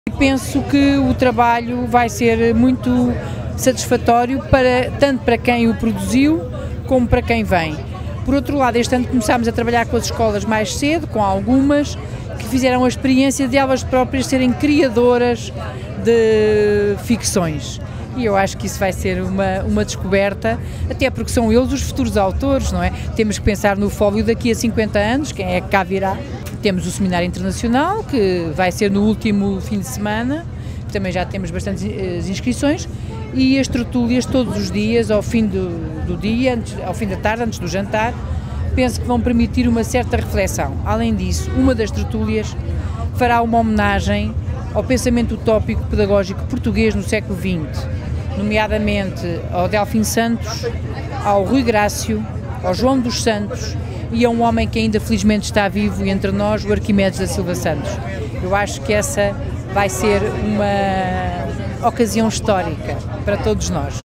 Penso que o trabalho vai ser muito satisfatório tanto para quem o produziu como para quem vem. Por outro lado, este ano começámos a trabalhar com as escolas mais cedo, com algumas que fizeram a experiência de elas próprias serem criadoras de ficções. E eu acho que isso vai ser uma descoberta, até porque são eles os futuros autores, não é? Temos que pensar no Fólio daqui a 50 anos, quem é que cá virá. Temos o Seminário Internacional, que vai ser no último fim de semana, que também já temos bastantes inscrições, e as tertúlias todos os dias, ao fim do dia, ao fim da tarde, antes do jantar, penso que vão permitir uma certa reflexão. Além disso, uma das tertúlias fará uma homenagem ao pensamento utópico pedagógico português no século XX, nomeadamente ao Delfim Santos, ao Rui Grácio, ao João dos Santos e a um homem que ainda felizmente está vivo entre nós, o Arquimedes da Silva Santos. Eu acho que essa vai ser uma ocasião histórica para todos nós.